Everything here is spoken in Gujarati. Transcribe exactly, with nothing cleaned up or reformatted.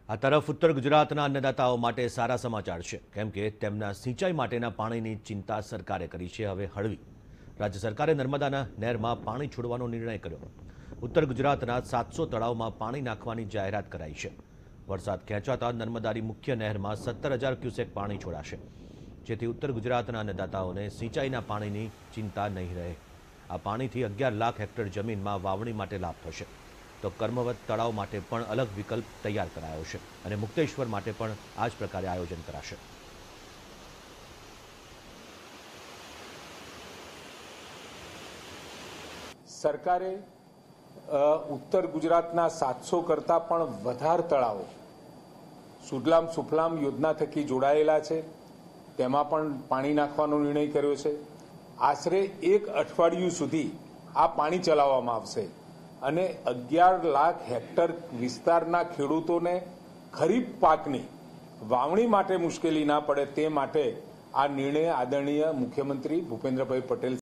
આ તરફ ઉત્તર ગુજરાતના અન્નદાતાઓ માટે સારા સમાચાર છે, કેમ કે તેમના સિંચાઈ માટેના પાણીની ચિંતા સરકારે કરી છે હવે હળવી। રાજ્ય સરકારે નર્મદાના નહેરમાં પાણી છોડવાનો નિર્ણય કર્યો। ઉત્તર ગુજરાતના સાતસો તળાવમાં પાણી નાખવાની જાહેરાત કરાઈ છે। વરસાદ ખેંચાતા નર્મદાની મુખ્ય નહેરમાં સત્તર હજાર ક્યુસેક પાણી છોડાશે, જેથી ઉત્તર ગુજરાતના અન્નદાતાઓને સિંચાઈના પાણીની ચિંતા નહીં રહે। આ પાણીથી અગિયાર લાખ હેક્ટર જમીનમાં વાવણી માટે લાભ થશે। તો કર્મવત તળાવ માટે પણ અલગ વિકલ્પ તૈયાર કરાયો છે અને મુક્તેશ્વર માટે પણ આ જ પ્રકારે આયોજન કરાશે। સરકારે ઉત્તર ગુજરાતના સાતસો કરતા પણ વધારે તળાવો સુજલામ સુફલામ યોજના થકી જોડાયેલા છે, તેમાં પણ પાણી નાખવાનો નિર્ણય કર્યો છે। આશરે એક અઠવાડિયું સુધી આ પાણી ચલાવવામાં આવશે અને અગિયાર લાખ હેક્ટર વિસ્તારના ખેડૂતોને ખરીફ પાકની વાવણી માટે મુશ્કેલી ના પડે તે માટે આ નિર્ણય આદરણીય મુખ્યમંત્રી ભૂપેન્દ્રભાઈ પટેલ